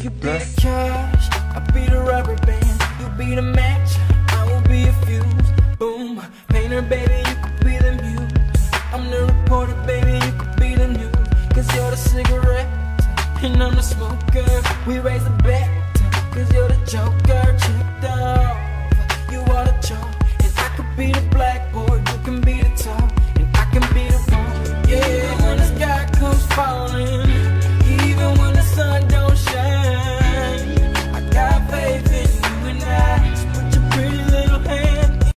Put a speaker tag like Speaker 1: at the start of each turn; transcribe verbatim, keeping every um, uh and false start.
Speaker 1: You be the cash, I'll be the rubber band. You be the match, I will be a fuse. Boom, painter baby, you could be the muse. I'm the reporter baby, you could be the news. Cause you're the cigarette, and I'm the smoker. We raise the bet, cause you're the joker.